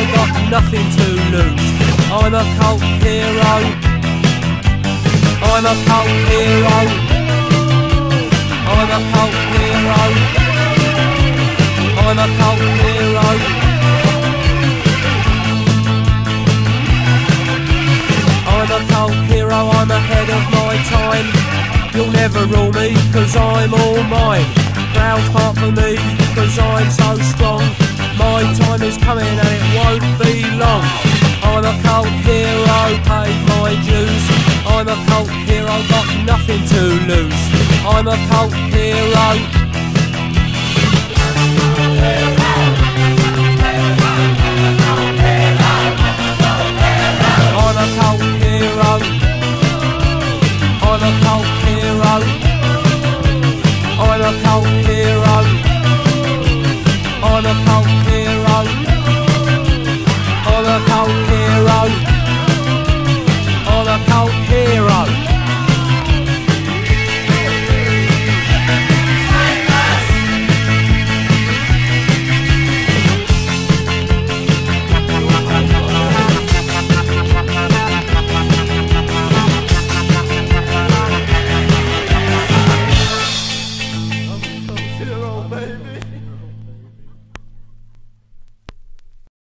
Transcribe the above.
got nothing to lose. I'm a cult hero. I'm a cult hero. I'm a cult hero. I'm a cult hero. I'm a cult hero, I'm ahead of my time. You'll never rule me, cause I'm all mine. Crowds part for me, cause I'm so strong. My time is coming and it won't be long. I'm a cult hero, paid my dues. I'm a cult hero, got nothing to lose. I'm a cult hero.